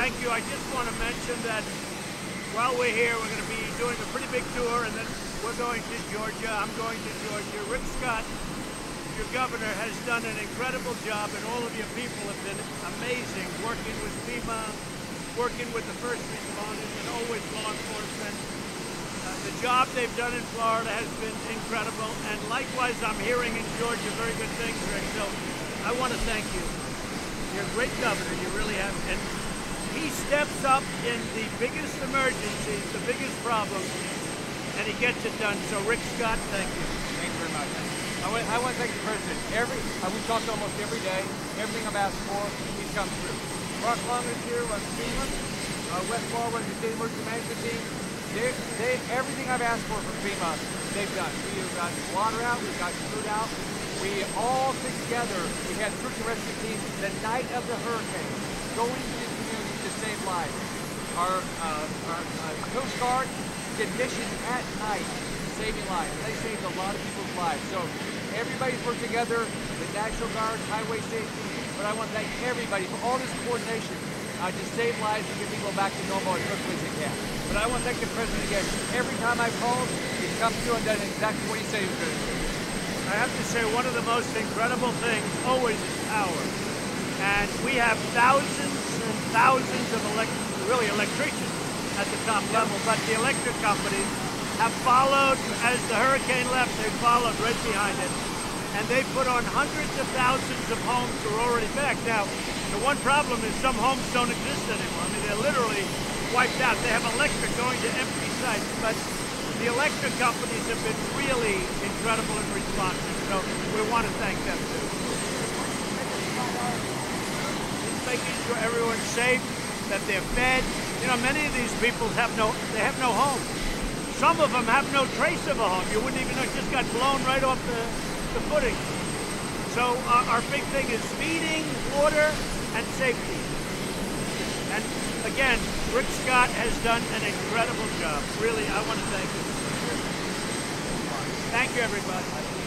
thank you. I just want to mention that while we're here, we're going to be doing a pretty big tour, and then we're going to Georgia. I'm going to Georgia. Rick Scott, your governor, has done an incredible job, and all of your people have been amazing, working with FEMA, working with the first responders, and always law enforcement. The job they've done in Florida has been incredible, and likewise, I'm hearing in Georgia very good things, Rick. So I want to thank you. You're a great governor, you really have. And he steps up in the biggest emergencies, the biggest problems, and he gets it done. So Rick Scott, thank you. Thank you very much. I want to thank the president. We talk almost every day. Everything I've asked for, he's come through. Mark Long is here, runs FEMA. West Florida runs the state emergency management team. Everything I've asked for from FEMA, they've done. We've got water out, we've got food out. We all together, we had search and rescue teams the night of the hurricane, going to the community to save lives. Our Coast Guard did missions at night, saving lives. They saved a lot of people's lives. So everybody's worked together, the National Guard, Highway Safety, but I want to thank everybody for all this coordination to save lives and get people back to normal as quickly as they can. But I want to thank the president again. Every time I've called, he's come through and done exactly what he said he was going to do. I have to say, one of the most incredible things always is power. And we have thousands and thousands of electricians at the top level, but the electric companies have followed, as the hurricane left, they followed right behind it. And they put on hundreds of thousands of homes who are already back. Now, the one problem is some homes don't exist anymore. I mean, they're literally wiped out. They have electric going to empty sites, but the electric companies have been really incredible and responsive, so we want to thank them too. It's making sure everyone's safe, that they're fed. You know, many of these people have no home. Some of them have no trace of a home. You wouldn't even know, it just got blown right off the footing. So our big thing is feeding, water, and safety. And again, Rick Scott has done an incredible job. Really, I want to thank him. Thank you, everybody.